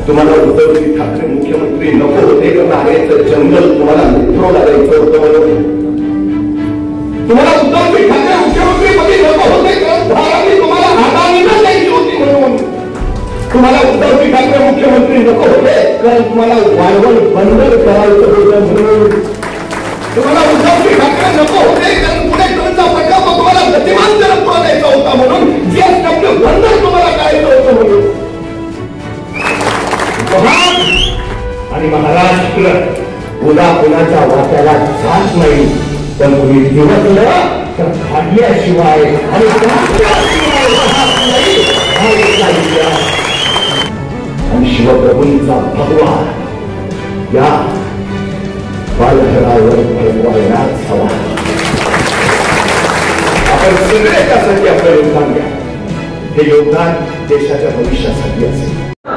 तुम्हाला उद्धवजी ठाकरे मुख्यमंत्री नको होते का नारेचं जंगल तुम्हाला मेट्रोला द्यायचं होतं म्हणून? तुम्हाला उद्धवजी ठाकरे मुख्यमंत्री मध्ये नको होते कारण धारावी तुम्हाला अदानीला द्यायची होती म्हणून? तुम्हाला उद्धवजी ठाकरे मुख्यमंत्री नको होते कारण तुम्हाला वाढवण बंदर करायचं होतं म्हणून? तुम्हाला उद्धवजी ठाकरे नको होते कारण पुणे टोलचा प्रकल्प तुम्हाला गतिमान जलद पुढे द्यायचा होता म्हणून? जीएसडब्ल्यू बंदर तुम्हाला करायचं होतं म्हणून? आणि महाराष्ट्र उदा कुणाच्या वाट्याला जात नाही, पण तुम्ही दिवसलं तर खाल्ल्याशिवाय आणि शिवप्रभूंचा भगवा या पालघरावर भगवानात हवा. आपण सगळे त्यासाठी आपलं योगदान द्या. हे योगदान देशाच्या भविष्यासाठी असेल.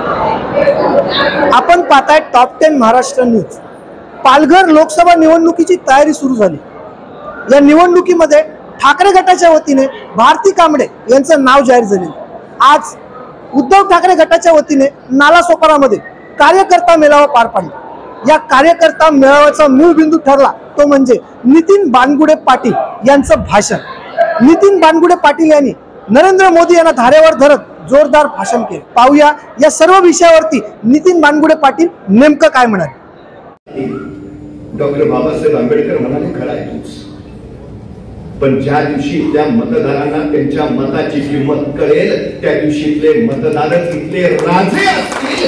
आपण पाहताय टॉप 10 महाराष्ट्र न्यूज. पालघर लोकसभा निवडणुकीची तयारी सुरू झाली. या निवडणुकीमध्ये ठाकरे गटाच्या वतीने भारती कांबळे यांचं नाव जाहीर झाले. आज उद्धव ठाकरे गटाच्या वतीने नालासोपारामध्ये कार्यकर्ता मेळावा पार पडला. या कार्यकर्ता मेळाव्याचा मूळ बिंदू ठरला तो म्हणजे नितीन बानगुडे पाटील यांचं भाषण. नितीन बानगुडे पाटील यांनी नरेंद्र मोदी यांना धारेवर धरत जोरदार भाषण केले. पाहूया या सर्व विषयावरती नितीन बानगुडे पाटील नेमकं काय म्हणाले. डॉक्टर बाबासाहेब आंबेडकर म्हणाले खरं आहे तूच, पण ज्या दिवशी त्या मतदारांना त्यांच्या मताची किंमत कळेल त्या दिवशीतले मतदारच इथले राजे असतील.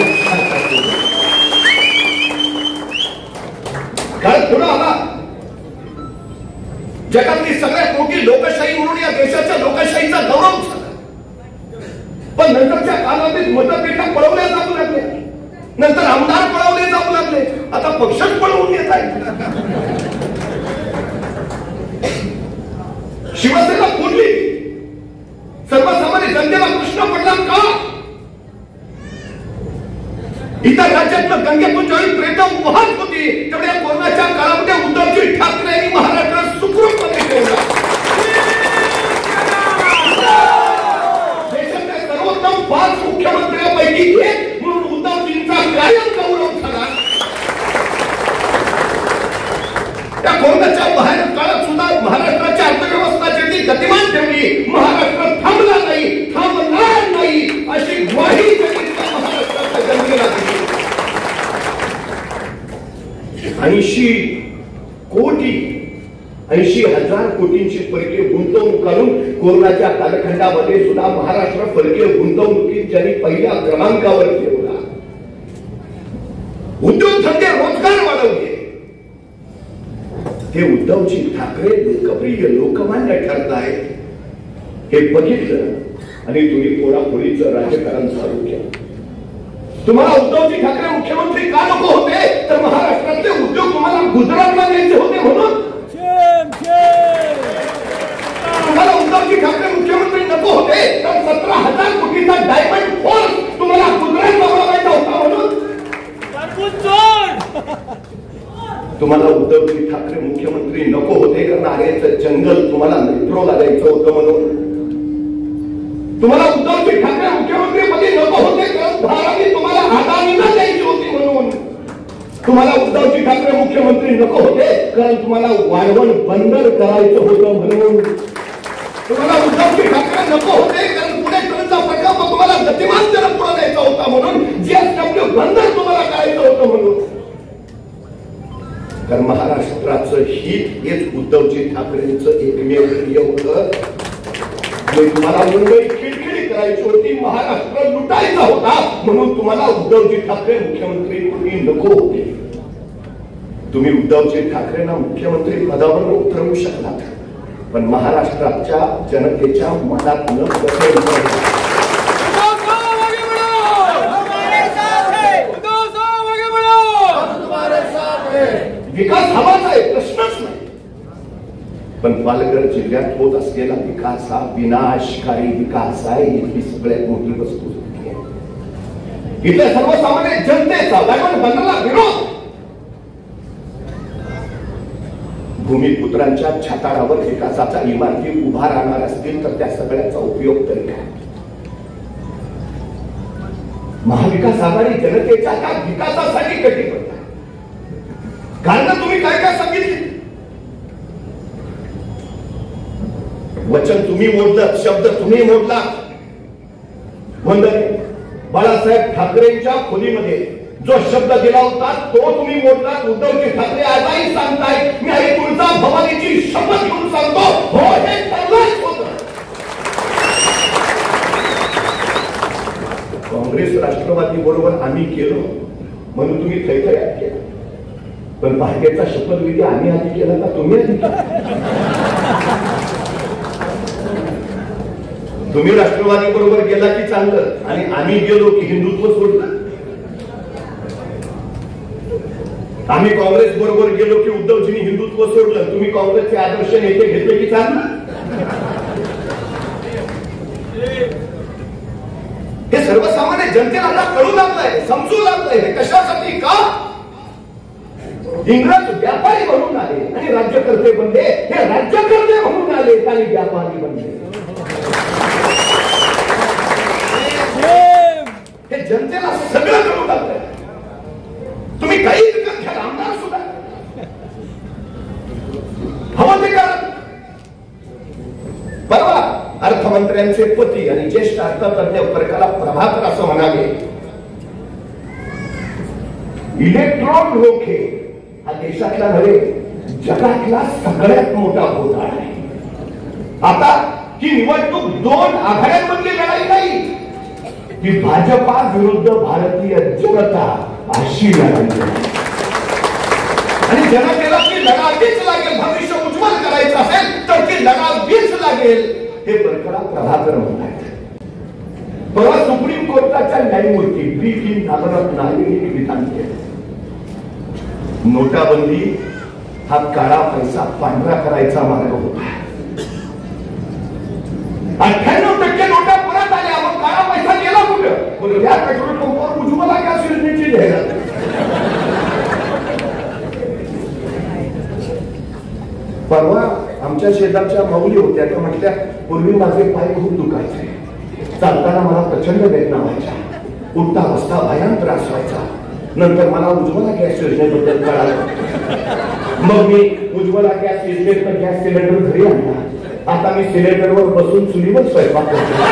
काळ पुढे आला. जगातली सगळ्यात मोठी लोकशाही म्हणून या देशाच्या लोकशाहीचा गौरव झाला. पण नंतरच्या कालावधीत मतपेट्या पळवल्या जाऊ लागले, नंतर आमदार पळवले जाऊ लागले, आता पक्षच पळवून येत आहेत. शिवसेना फोडली, सर्वसामान्य जनतेला प्रश्न पडला का? इतर राज्यातलं गंगेतून ज्यावेळी प्रेतम वाहत होती तेवढ्या कोरोनाच्या काळामध्ये उद्धवजी ठाकरे यांनी महाराष्ट्रात सुखरूपपणे ठेवला. देशाच्या सर्वोत्तम 5 मुख्यमंत्र्यांपैकी एक म्हणून उद्धवजींचा कायम गौरव झाला. त्या कोरोनाच्या बाहेर काळात सुद्धा महाराष्ट्राच्या अर्थव्यवस्था ज्यांनी गतिमान ठेवली, महाराष्ट्र थांबला नाही, थांबणार नाही अशी ग्वाही त्यांनी महाराष्ट्राच्या जनतेला दिली. 80,000 कोटींची परकीय गुंतवणूक करून कोरोनाच्या कालखंडामध्ये सुद्धा महाराष्ट्र परकीय गुंतवणुकीत ज्यांनी पहिल्या क्रमांकावर ठेवला. उद्योगधंदे रोजगार वाढवले. हे उद्धवजी ठाकरे लोकप्रिय लोकमान्य ठरत आहेत हे बघितलं आणि तुम्ही पोळापोळीचं राजकारण चालू केलं. तुम्हाला उद्धवजी ठाकरे मुख्यमंत्री का नको होते तर महाराष्ट्रातले उद्योग तुम्हाला गुजरातला द्यायचे होते म्हणून. तुम्हाला उद्धवजी ठाकरे मुख्यमंत्री नको होते तर 17,000 कोटीचा डायमंड फोर्स तुम्हाला गुजरातला बनवायचा होता म्हणून. तुम्हाला उद्धवजी ठाकरे मुख्यमंत्री नको होते कारण नारेचं जंगल तुम्हाला मेट्रोला द्यायचं होतं म्हणून. तुम्हाला उद्धवजी ठाकरे मुख्यमंत्री मध्ये नको होते कारण धारावी तुम्हाला अदानीला द्यायची होती म्हणून. तुम्हाला उद्धवजी ठाकरे मुख्यमंत्री नको होते कारण तुम्हाला वाढवण बंदर करायचं होतं म्हणून. तुम्हाला उद्धवजी ठाकरे नको होते कारण पुणे टोलचा प्रकल्प तुम्हाला गतिमान जलद पुढे द्यायचा होता म्हणून. जीएसडब्ल्यू बंदर तुम्हाला करायचं होतं म्हणून. कारण महाराष्ट्राचं हित हेच उद्धवजी ठाकरेंचं एकमेव ध्येय होतं. तुम्हाला मुंबई खिळखिळी करायची होती, महाराष्ट्र लुटायचा होता म्हणून तुम्हाला उद्धवजी ठाकरे मुख्यमंत्री कोणी नको होते. तुम्ही उद्धवजी ठाकरेंना मुख्यमंत्री पदावर उतरवू शकलात, पण महाराष्ट्राच्या जनतेच्या मनात न बसेल. विकास हवाच आहे, प्रश्नच नाही. पण पालघर जिल्ह्यात होत असलेला विकास हा विनाशकारी विकास आहे. इथली सगळ्यात मोठी वस्तू इथल्या सर्वसामान्य जनतेचा डायमंड बंदरला विरोध. भूमिपुत्रांच्या छाताडावर विकासाच्या इमारती उभा राहणार असतील तर त्या सगळ्याचा उपयोग तरी काय. महाविकास आघाडी जनतेच्या त्या विकासासाठी कटिबद्ध आहे. कारण तुम्ही काय काय सांगितले, वचन तुम्ही मोडलं, शब्द तुम्ही मोडला. वंदनीय बाळासाहेब ठाकरेंच्या खोलीमध्ये जो शब्द दिला होता तो तुम्ही मोडला. उद्धवजी ठाकरे आजही सांगताय, मी आई तुळजा भवानीची शपथ घेऊन सांगतो, हो हे ठरलंच होतं. काँग्रेस राष्ट्रवादी बरोबर आम्ही केलो म्हणून तुम्ही थैथयात केलं, पण भाजपचा शपथविधी आम्ही आधी केला का तुम्ही आधी केला? तुम्ही राष्ट्रवादी बरोबर गेला की चांगलं, आणि आम्ही गेलो की हिंदुत्व सोडलं. आम्ही काँग्रेस बरोबर गेलो की उद्धवजींनी हिंदुत्व सोडलं, तुम्ही काँग्रेसचे आदर्श नेते घेतले की चांगलं. हे सर्वसामान्य जनतेला आता कळू लागलंय, समजू लागलंय. हे कशासाठी? का इंग्रज व्यापारी म्हणून आले आणि राज्यकर्ते बनले, हे राज्यकर्ते म्हणून आले आणि व्यापारी बनले. हे जनतेला सगळं कळू लागलंय. तुम्ही काही विकत घ्या, आमदार सुद्धा हवं ते करा. परवा अर्थमंत्र्यांचे पती आणि ज्येष्ठ अर्थतज्ञ प्रकाला प्रभाकर असं म्हणाले, इलेक्ट्रॉन रोखे हा देशातला नव्हे जगातला सगळ्यात मोठा घोटाळा आहे. आता ही निवडणूक दोन आघाड्यांमधली लढाई नाही, ही भाजपा विरुद्ध भारतीय जनता अशी लढाई आहे. आणि जनतेला ती लढावीच लागेल. भविष्य उज्ज्वल करायचं असेल तर ती लढावीच लागेल, हे प्रकाला प्रभाकर म्हणतात. परवा सुप्रीम कोर्टाच्या न्यायमूर्ती बी नागरत्न यांनी विधान केलं, नोटाबंदी हा काळा पैसा पांढरा करायचा मार्ग होता. 98% नोटा परत आल्या, मग काळा पैसा गेला कुठं? या पेट्रोल पंपावर उज्ज्वला गॅस योजनेची जाहिरात. परवा आमच्या शेजारच्या माऊली होत्या, त्या म्हटल्या, पूर्वी माझे पाय खूप दुखायचे, चालताना मला प्रचंड वेदना व्हायच्या, उठता बसता भयान त्रास व्हायचा. नंतर मला उज्ज्वला गॅस योजनेबद्दल कळालं, मग मी उज्ज्वला गॅस योजनेतून गॅस सिलेंडर घरी आणला. आता मी सिलेंडरवर बसून चुलीवर स्वयंपाक करतो.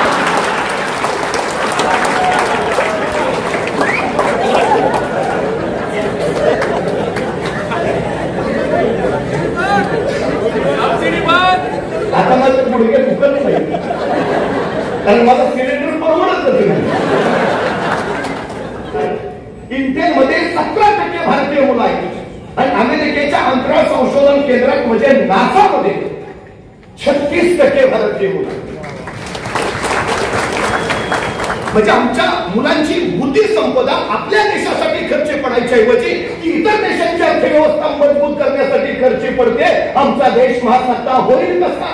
आता माझं गुडघे दुखत नाही, कारण माझं सिलेंडर परवडत नाही. इंटेलमध्ये 17% भारतीय मुलं आहेत आणि अमेरिकेच्या अंतराळ संशोधन केंद्रात म्हणजे नासामध्ये 36% भारतीय मुलं. म्हणजे आमच्या मुलांची बुद्धी संपदा आपल्या देशासाठी खर्च पडायच्या ऐवजी ती इतर देशांची अर्थव्यवस्था मजबूत करण्यासाठी खर्च पडते. आमचा देश महासत्ता होईल कसा?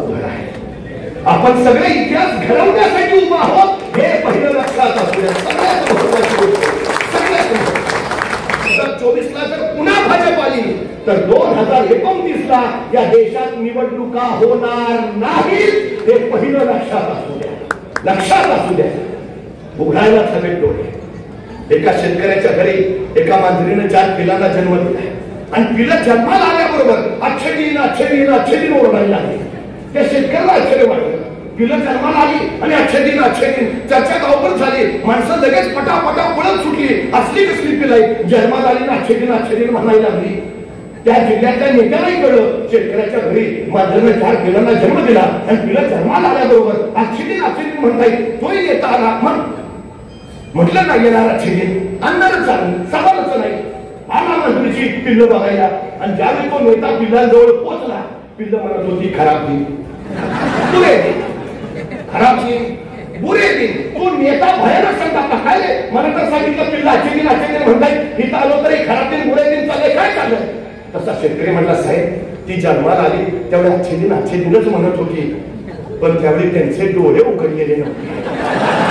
आपण सगळे इतिहास घडवण्यासाठी उभा आहोत, हे पहिलं लक्षात असू द्या. सगळ्यात महत्वाची गोष्ट, सगळ्यात महत्वाची. 2024 जर पुन्हा भाजप आली तर 2029 या देशात निवडणुका होणार नाही, हे पहिलं लक्षात असू द्या. लक्षात असू द्या. उघडायला हवे डोळे. एका शेतकऱ्याच्या घरी एका मांजरीनं 4 पिलांना जन्म दिला आणि पिलं जन्माला आल्याबरोबर अच्छे दिन ओरडायला लागली. त्या शेतकऱ्याला आश्चर्य वाटलं. पिलं जन्माला आली आणि अच्छे दिन चर्चा गावभर झाली. माणसं लगेच पटापटा पळत सुटली. असली कसली पिलाई जन्माला आली ना अच्छे दिन म्हणायला लागली. त्या जिल्ह्यातल्या नेत्यालाही कळलं, शेतकऱ्याच्या घरी मांजरीनं 4 पिलांना जन्म दिला आणि पिलं जन्माला आल्याबरोबर अच्छे दिन म्हणताय. तोही नेता आला. मग म्हटलं नाही येणार अच्छे दिन, आणणारच सवालच नाही. आला मंत्रीची पिल्लं बघायला आणि ज्यावेळी तो नेता पिल्लांजवळ पोहोचला, पिल्लं म्हणत होती खराब दिन, बुरे दिन, खराब दिन, बुरे दिन. तो नेता भयानक सांगता, काय रे मला तर सांगितलं पिल्ला अच्छे दिन म्हणताय, इथं आलो तरी खराब दिन बुरे दिन चाललंय, काय चाललंय? तसा शेतकरी म्हटला, साहेब ती जन्माला आली तेवढ्या अच्छे दिनच म्हणत होती, पण त्यावेळी त्यांचे डोळे उघडलेले नव्हते.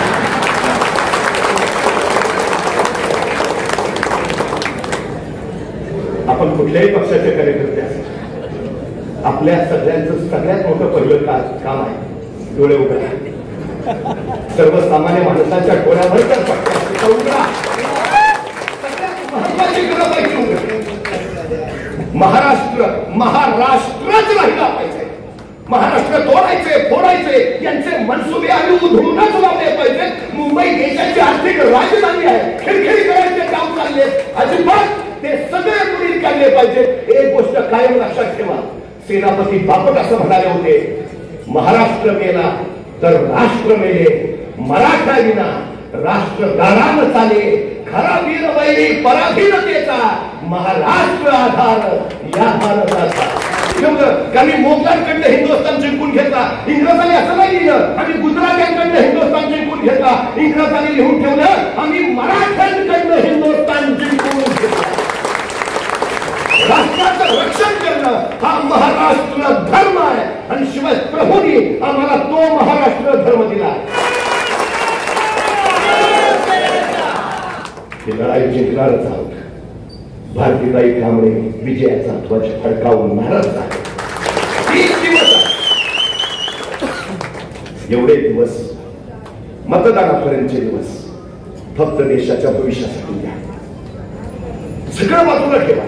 आपण कुठल्याही पक्षाचे कार्यकर्ते असतात, आपल्या सगळ्यांचं सगळ्यात मोठं पहिलं काम आहे डोळे उघडा. सर्वसामान्य माणसाच्या डोळ्यावर तर पडते उघडा. सगळ्यात महत्वाची गरज आहे ती उघडा. महाराष्ट्रच राहिला पाहिजे. महाराष्ट्र तोडायचे फोडायचे यांचे मनसुबे आणि उधळूनच लावले पाहिजे. मुंबई देशाची आर्थिक राजधानी आहे. खिळखिळी करायचे काम चालले अजिबात ते सगळे पुढील काढले पाहिजे. एक गोष्ट कायम लक्षात ठेवा. सेनापती बापट असं म्हणाले होते, महाराष्ट्र मेला तर राष्ट्र मेले, मराठा विना राष्ट्र गाढान चाले, खरा वीर वैरी पराधीनतेचा महाराष्ट्र आधार या भारताचा. आम्ही मोगलांकडनं हिंदुस्थान जिंकून घेतला. इंग्रजांनी असं नाही लिहिलं आम्ही गुजरात्यांकडनं हिंदुस्थान जिंकून घेतला. इंग्रजांनी लिहून ठेवलं आम्ही मराठ्यांकडनं हिंदुस्थान जिंकून घेतला. राष्ट्राचं रक्षण करणं हा महाराष्ट्र धर्म आहे आणि शिवाय प्रभूंनी आम्हाला तो महाराष्ट्र धर्म दिला. ही लढाई जिंकणारच आहोत. भारतीताई कांबळे विजयाचा ध्वज फडकावणारच आहे. एवढे दिवस मतदानापर्यंतचे दिवस फक्त देशाच्या भविष्यासाठी द्या. सगळं बाजूला ठेवा.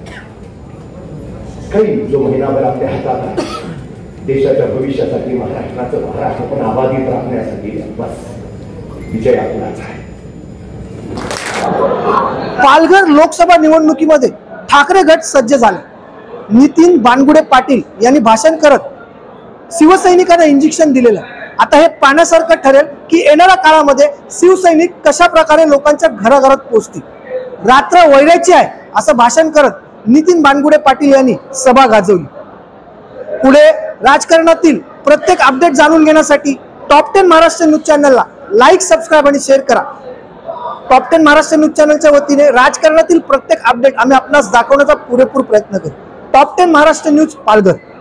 काही जो महिनाभर आपल्या हातात आहे देशाच्या भविष्यासाठी, महाराष्ट्र पण आबाधित राखण्यासाठी बस विजय आपलाच आहे. पालघर लोकसभा निवडणुकीमध्ये ठाकरे गट सज्ज झाले. नितीन बानगुडे पाटील यांनी भाषण करत शिवसैनिकांना इंजेक्शन दिलेलं. आता हे पाहण्यासारखं ठरेल की येणाऱ्या काळामध्ये शिवसैनिक कशा प्रकारे लोकांच्या घराघरात पोहोचतील. रात्र वैराची आहे असं भाषण करत नितीन बानगुडे पाटील यांनी सभा गाजवली. पुढे राजकारणातील प्रत्येक अपडेट जाणून घेण्यासाठी टॉप 10 महाराष्ट्र न्यूज चॅनलला लाईक, सबस्क्राईब आणि शेअर करा. टॉप 10 महाराष्ट्र न्यूज चॅनलच्या वतीने राजकारणातील प्रत्येक अपडेट आम्ही आपणास दाखवण्याचा पुरेपूर प्रयत्न करू. Top 10 Maharashtra news Palghar.